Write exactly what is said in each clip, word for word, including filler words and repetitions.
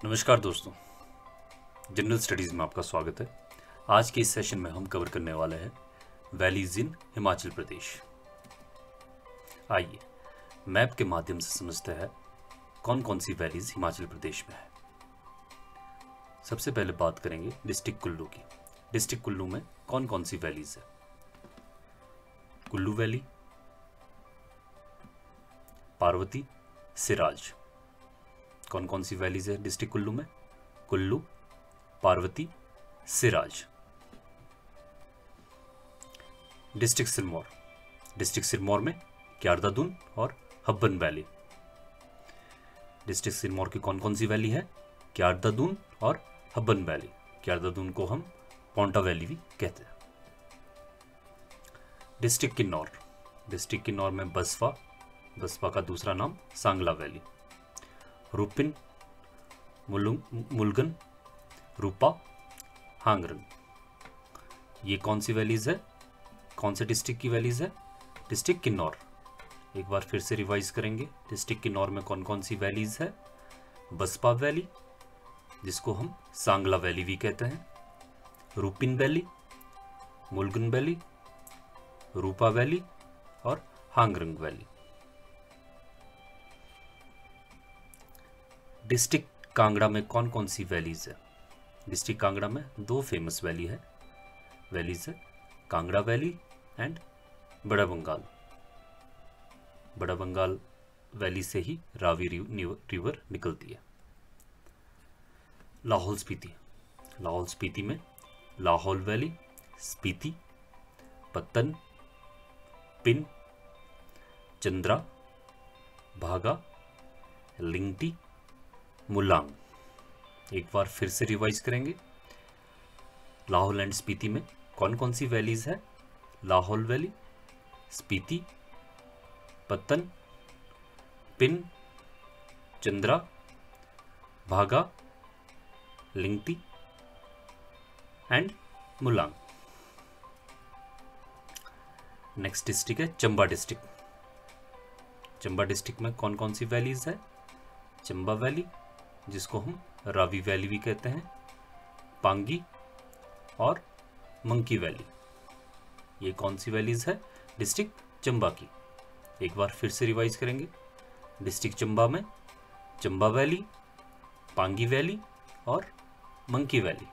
नमस्कार दोस्तों, general studies में आपका स्वागत है। आज के इस सेशन में हम कवर करने वाले हैं वैलीज इन हिमाचल प्रदेश। आइए मैप के माध्यम से समझते हैं कौन कौन सी वैलीज हिमाचल प्रदेश में है। सबसे पहले बात करेंगे डिस्ट्रिक्ट कुल्लू की। डिस्ट्रिक्ट कुल्लू में कौन कौन सी वैलीज है? कुल्लू वैली, पार्वती, सिराज। कौन कौन सी वैलीज है डिस्ट्रिक्ट कुल्लू में? कुल्लू, पार्वती, सिराज। डिस्ट्रिक्ट सिरमौर। डिस्ट्रिक्ट सिरमौर में क्यारदादुन और हब्बन वैली। डिस्ट्रिक्ट सिरमौर की कौन कौन सी वैली है? क्यारदादुन और हब्बन वैली। क्यारदादुन को हम पोंटा वैली भी कहते हैं। डिस्ट्रिक्ट किन्नौर। डिस्ट्रिक्ट किन्नौर में बसपा, बसपा का दूसरा नाम सांगला वैली। रूपिन, मुलगन, रूपा, हांगरन। ये कौन सी वैलीज है? कौन से डिस्ट्रिक्ट की वैलीज है? डिस्ट्रिक्ट किन्नौर। एक बार फिर से रिवाइज करेंगे। डिस्ट्रिक्ट किन्नौर में कौन कौन सी वैलीज है? बसपा वैली, जिसको हम सांगला वैली भी कहते हैं, Rupin valley, Mulgan valley, Rupa valley और हांगरंग वैली। डिस्ट्रिक्ट कांगड़ा में कौन कौन सी वैलीज है? डिस्ट्रिक्ट कांगड़ा में दो फेमस वैली है वैलीज है कांगड़ा वैली एंड बड़ा बंगाल। बड़ा बंगाल वैली से ही रावी रिवर निकलती है। लाहौल स्पीति। लाहौल स्पीति में लाहौल वैली, स्पीति, पत्तन, पिन, चंद्रा, भागा, लिंगटी, मुलांग। एक बार फिर से रिवाइज करेंगे। लाहौल एंड स्पीति में कौन कौन सी वैलीज है? लाहौल वैली, स्पीति, पत्तन, Pin, Chandra, Bhaga, Lingti and Mulang. Next district है चंबा डिस्ट्रिक्ट। चंबा डिस्ट्रिक्ट में कौन कौन सी वैलीज है? चंबा वैली, जिसको हम रावी वैली भी कहते हैं, पांगी और मंकी वैली। ये कौन सी वैलीज है? डिस्ट्रिक्ट चंबा की। एक बार फिर से रिवाइज करेंगे। डिस्ट्रिक्ट चंबा में चंबा वैली, पांगी वैली और मंकी वैली।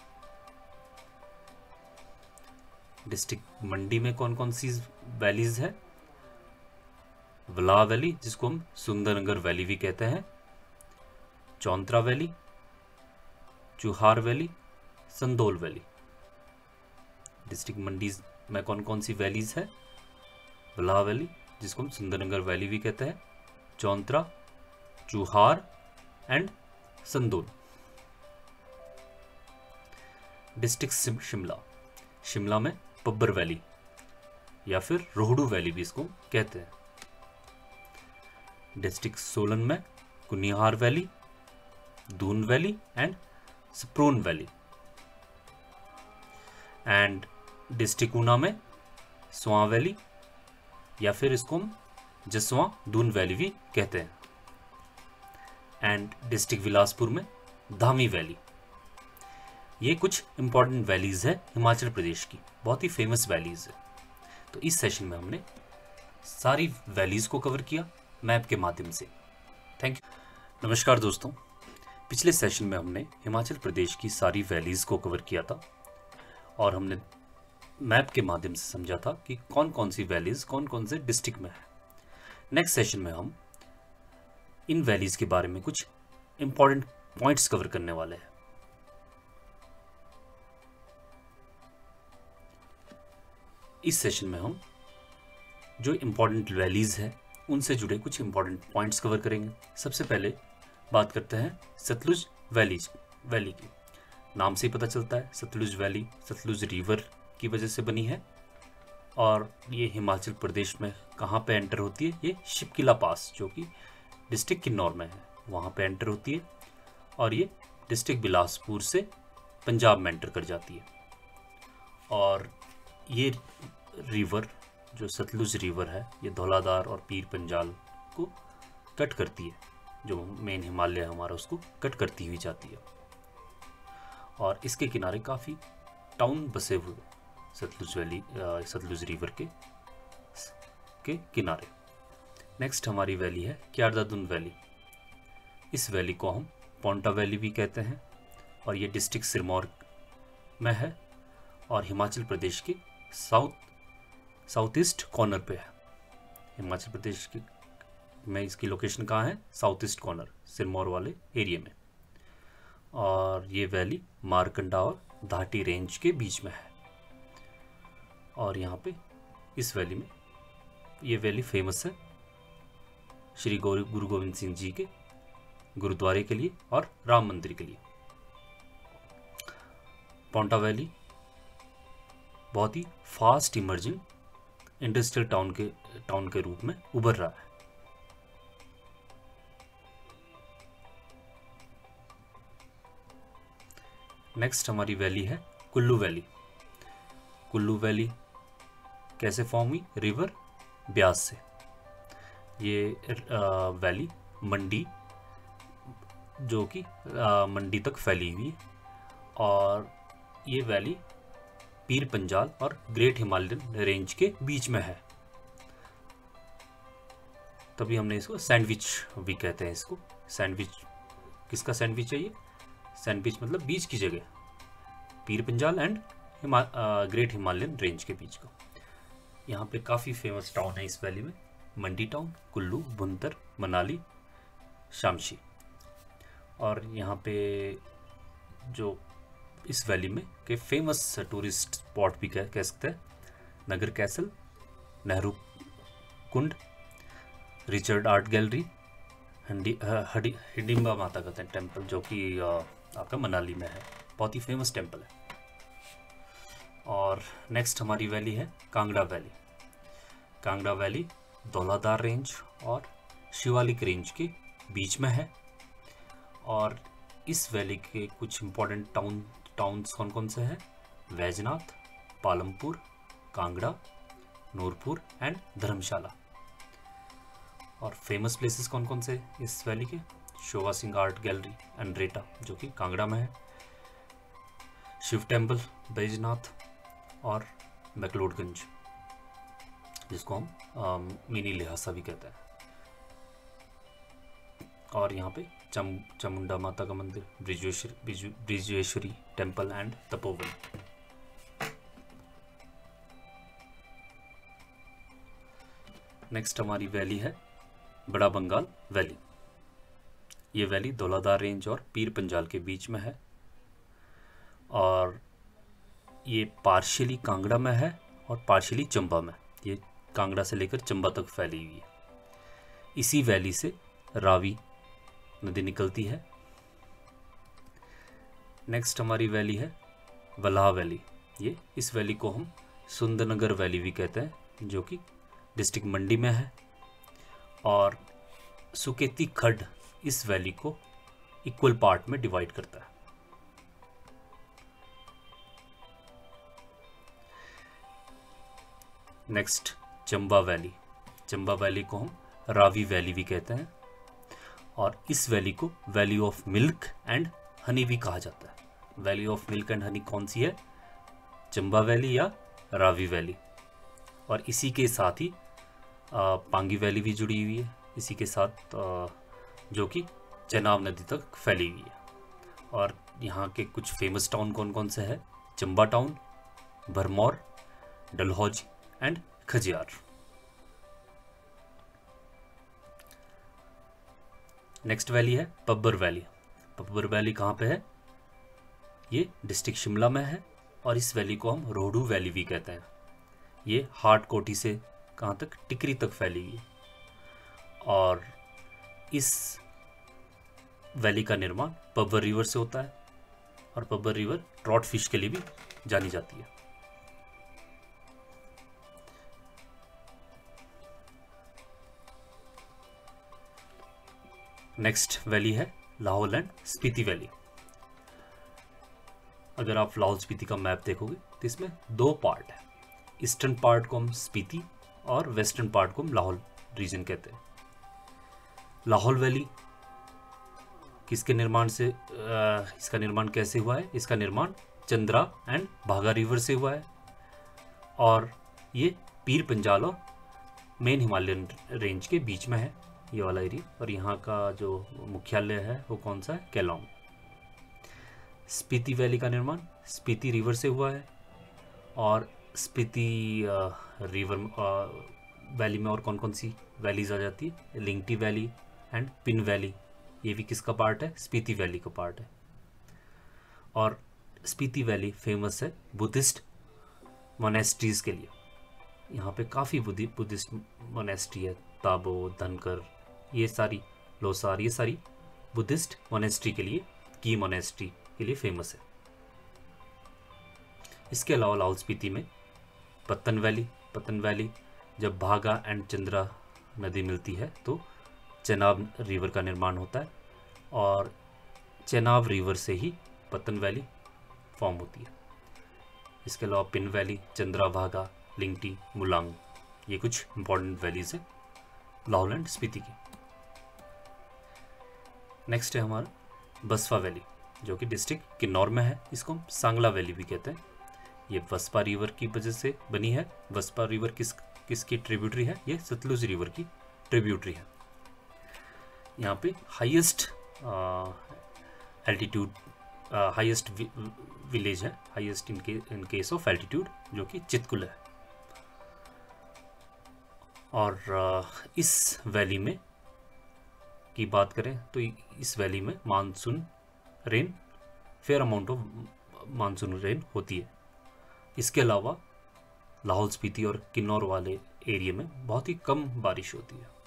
डिस्ट्रिक्ट मंडी में कौन कौन सी वैलीज है? वला वैली, जिसको हम सुंदरनगर वैली भी कहते हैं, Chauntra valley, Chuhar valley, Sandol valley. District Mandi में कौन कौन सी वैलीज है? वला वैली, जिसको हम सुंदरनगर वैली भी कहते हैं, चौंतरा, चुहार एंड संदोल। डिस्ट्रिक्ट शिमला। शिमला में पब्बर वैली या फिर रोहडू वैली भी इसको कहते हैं। डिस्ट्रिक्ट सोलन में Kunihar valley, Doon valley and Sprun valley. And district Una में स्वां वैली या फिर इसको हम जसवां दून वैली भी कहते हैं। एंड डिस्ट्रिक्ट बिलासपुर में धामी वैली। ये कुछ इंपॉर्टेंट वैलीज है हिमाचल प्रदेश की, बहुत ही फेमस वैलीज है। तो इस सेशन में हमने सारी वैलीज को कवर किया मैप के माध्यम से। Thank you. नमस्कार दोस्तों, पिछले सेशन में हमने हिमाचल प्रदेश की सारी वैलीज को कवर किया था और हमने मैप के माध्यम से समझा था कि कौन कौन सी वैलीज कौन कौन से डिस्ट्रिक्ट में है। नेक्स्ट सेशन में हम इन वैलीज के बारे में कुछ इंपॉर्टेंट पॉइंट्स कवर करने वाले हैं। इस सेशन में हम जो इंपॉर्टेंट वैलीज है उनसे जुड़े कुछ इंपॉर्टेंट पॉइंट्स कवर करेंगे। सबसे पहले बात करते हैं सतलुज वैली वैली की। नाम से ही पता चलता है सतलुज वैली सतलुज रिवर की वजह से बनी है और ये हिमाचल प्रदेश में कहाँ पे एंटर होती है? ये शिपकिला पास, जो कि डिस्ट्रिक्ट किन्नौर में है, वहाँ पे एंटर होती है और ये डिस्ट्रिक्ट बिलासपुर से पंजाब में एंटर कर जाती है। और ये रिवर जो सतलुज रिवर है ये धौलाधार और पीर पंजाल को कट करती है जो मेन हिमालय है हमारा उसको कट करती हुई जाती है। और इसके किनारे काफ़ी टाउन बसे हुए सतलुज वैली सतलुज रिवर के के किनारे। नेक्स्ट हमारी वैली है क्यारदादुन वैली। इस वैली को हम पोंटा वैली भी कहते हैं और ये डिस्ट्रिक्ट सिरमौर में है और हिमाचल प्रदेश के साउथ साउथ ईस्ट कॉर्नर पे है। हिमाचल प्रदेश की में इसकी लोकेशन कहाँ है? साउथ ईस्ट कॉर्नर, सिरमौर वाले एरिया में। और ये वैली मारकंडा और धाटी रेंज के बीच में है। और यहाँ पे इस वैली में ये वैली फेमस है श्री गुरु गुरु गोविंद सिंह जी के गुरुद्वारे के लिए और राम मंदिर के लिए। पोंटा वैली बहुत ही फास्ट इमर्जिंग इंडस्ट्रियल टाउन के टाउन के रूप में उभर रहा है। नेक्स्ट हमारी वैली है कुल्लू वैली। कुल्लू वैली कैसे फॉर्म हुई? रिवर ब्यास से। ये वैली मंडी जो कि मंडी तक फैली हुई है और ये वैली पीर पंजाल और ग्रेट हिमालयन रेंज के बीच में है। तभी हमने इसको सैंडविच भी कहते हैं। इसको सैंडविच किसका सैंडविच है? ये सैंडविच मतलब बीच की जगह, पीर पंजाल एंड हिमा ग्रेट हिमालयन रेंज के बीच का। यहाँ पे काफ़ी फेमस टाउन है इस वैली में, मंडी टाउन, कुल्लू, भुंतर, मनाली, शामशी। और यहाँ पे जो इस वैली में के फेमस टूरिस्ट स्पॉट भी कह, कह सकते हैं, Naggar castle, Nehru Kund, Richard art gallery, हंडी हडी हिडिंबा माता का टेम्पल जो कि आपका मनाली में है, बहुत ही फेमस टेम्पल है। और नेक्स्ट हमारी वैली है Kangra valley. Kangra valley Dhauladhar range और शिवालिक रेंज के बीच में है। और इस वैली के कुछ इम्पोर्टेंट टाउन टाउन्स कौन कौन से हैं? वैजनाथ, पालमपुर, कांगड़ा, नूरपुर एंड धर्मशाला। और फेमस प्लेसेस कौन कौन से इस वैली के? Sobha Singh art gallery Andretta जो कि कांगड़ा में है, शिव टेम्पल बैजनाथ और मैक्लोडगंज जिसको हम मिनी लिहासा भी कहते हैं। और यहाँ पे चम चामुंडा माता का मंदिर, Brajeshwari Brajeshwari temple and Tapovan. Next हमारी वैली है बड़ा बंगाल वैली। ये वैली धौलाधार रेंज और पीर पंजाल के बीच में है और ये पार्शियली कांगड़ा में है और पार्शियली चंबा में। ये कांगड़ा से लेकर चंबा तक फैली हुई है। इसी वैली से रावी नदी निकलती है। नेक्स्ट हमारी वैली है वल्हा वैली। ये इस वैली को हम सुंदरनगर वैली भी कहते हैं जो कि डिस्ट्रिक्ट मंडी में है। और सुकेती खड्ड इस वैली को इक्वल पार्ट में डिवाइड करता है। Next Chamba valley. Chamba valley को हम रावी वैली भी कहते हैं और इस वैली को valley of milk and honey भी कहा जाता है। Valley of milk and honey कौन सी है? चंबा वैली या रावी वैली। और इसी के साथ ही आ, पांगी वैली भी जुड़ी हुई है इसी के साथ, आ, जो कि चेनाब नदी तक फैली हुई है। और यहाँ के कुछ फेमस टाउन कौन कौन से हैं? Chamba town, Bharmour, Dalhousie and Khajjiar. Next valley है पब्बर वैली। पब्बर वैली कहाँ पे है? ये डिस्ट्रिक्ट शिमला में है और इस वैली को हम रोहडू वैली भी कहते हैं। ये हाट कोठी से कहाँ तक? टिकरी तक फैली हुई है। और इस वैली का निर्माण पब्बर रिवर से होता है और पब्बर रिवर ट्रॉट फिश के लिए भी जानी जाती है। नेक्स्ट वैली है लाहौल एंड स्पीति वैली। अगर आप लाहौल स्पीति का मैप देखोगे तो इसमें दो पार्ट है। ईस्टर्न पार्ट को हम स्पीति और वेस्टर्न पार्ट को हम लाहौल रीजन कहते हैं। लाहौल वैली किसके निर्माण से आ, इसका निर्माण कैसे हुआ है? इसका निर्माण चंद्रा एंड भागा रिवर से हुआ है और ये पीर पंजाल और मेन हिमालयन रेंज के बीच में है ये वाला एरिया। और यहाँ का जो मुख्यालय है वो कौन सा है? केलोंग। स्पीति वैली का निर्माण स्पीति रिवर से हुआ है और स्पीति रिवर वैली में और कौन कौन सी वैलीज आ जाती है? Lingti valley and Pin valley, ये भी किसका पार्ट है? स्पीति वैली का पार्ट है। और स्पीति वैली फेमस है बुद्धिस्ट मोनेस्ट्रीज के लिए। यहाँ पे काफ़ी बुद्धि बुद्धिस्ट मोनेस्ट्री है, ताबो, धनकर, ये सारी, लोसार, ये सारी बुद्धिस्ट मोनेस्ट्री के लिए, की मोनेस्ट्री के लिए फेमस है। इसके अलावा लाहौल स्पीति में पत्तन वैली पत्तन वैली जब भागा एंड चंद्रा नदी मिलती है तो चेनाब रिवर का निर्माण होता है और चेनाब रिवर से ही पत्तन वैली फॉर्म होती है। इसके अलावा पिन वैली, चंद्रा भागा, लिंगटी, मुलांग, ये कुछ इंपॉर्टेंट वैलीज हैं लाहौल एंड स्पीति की। नेक्स्ट है हमारा बसपा वैली जो कि डिस्ट्रिक्ट किन्नौर में है। इसको हम सांगला वैली भी कहते हैं। ये बसपा रिवर की वजह से बनी है। बसपा रिवर किस किसकी ट्रिब्यूटरी है? ये सतलुज रिवर की ट्रिब्यूटरी है। यहाँ पे हाईएस्ट एल्टीट्यूड हाईएस्ट विलेज है, highest in in case of altitude, जो कि चितकुल है। और uh, इस वैली में की बात करें तो इस वैली में monsoon rain, fair amount of monsoon rain होती है। इसके अलावा लाहौल स्पीति और किन्नौर वाले एरिया में बहुत ही कम बारिश होती है।